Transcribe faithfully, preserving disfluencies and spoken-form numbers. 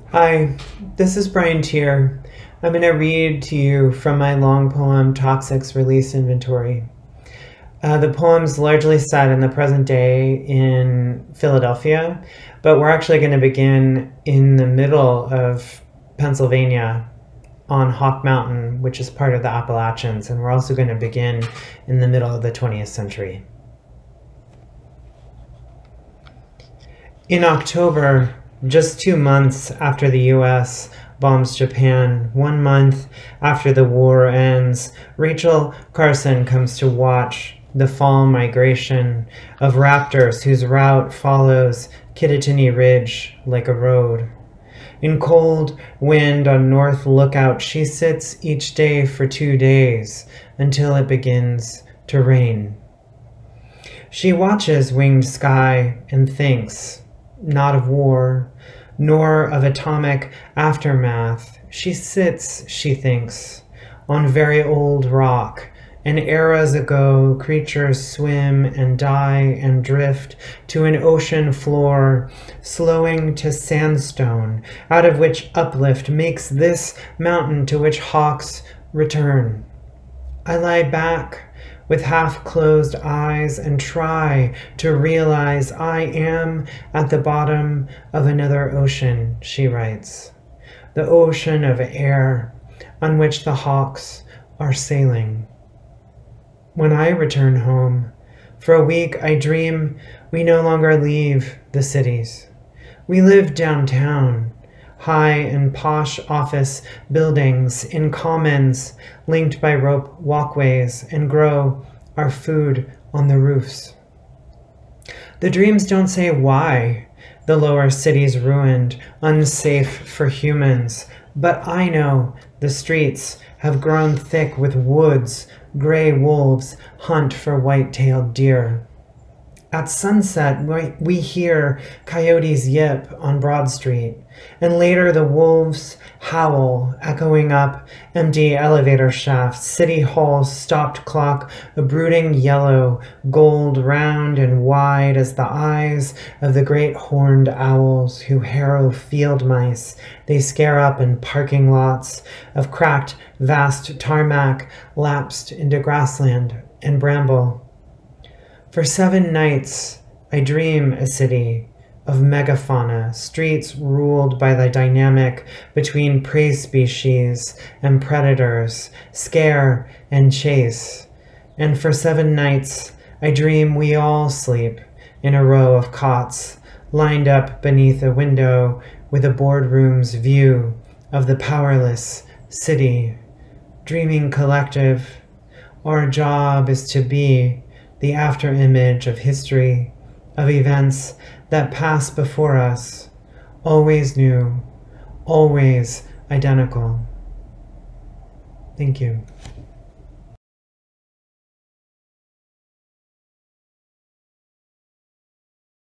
Hi, this is Brian Tier. I'm going to read to you from my long poem, Toxics Release Inventory. Uh, the poem's largely set in the present day in Philadelphia, but we're actually going to begin in the middle of Pennsylvania on Hawk Mountain, which is part of the Appalachians, and we're also going to begin in the middle of the twentieth century. In October, just two months after the U S bombs Japan, one month after the war ends, Rachel Carson comes to watch the fall migration of raptors whose route follows Kittatinny Ridge like a road. In cold wind on North Lookout, she sits each day for two days until it begins to rain. She watches winged sky and thinks, not of war, nor of atomic aftermath. She sits, she thinks, on very old rock, and eras ago creatures swim and die and drift to an ocean floor, slowing to sandstone, out of which uplift makes this mountain to which hawks return. I lie back with half-closed eyes and try to realize I am at the bottom of another ocean, she writes. The ocean of air on which the hawks are sailing. When I return home, for a week I dream we no longer leave the cities. We live downtown, high and posh office buildings in commons linked by rope walkways, and grow our food on the roofs. The dreams don't say why the lower city's ruined, unsafe for humans, but I know the streets have grown thick with woods. Gray wolves hunt for white-tailed deer. At sunset, we hear coyotes yip on Broad Street, and later the wolves howl, echoing up empty elevator shafts, City Hall's stopped clock, a brooding yellow, gold round and wide as the eyes of the great horned owls who harrow field mice. They scare up in parking lots of cracked, vast tarmac lapsed into grassland and bramble. For seven nights, I dream a city of megafauna, streets ruled by the dynamic between prey species and predators, scare and chase. And for seven nights, I dream we all sleep in a row of cots, lined up beneath a window with a boardroom's view of the powerless city. Dreaming collective, our job is to be the after-image of history, of events that pass before us, always new, always identical. Thank you.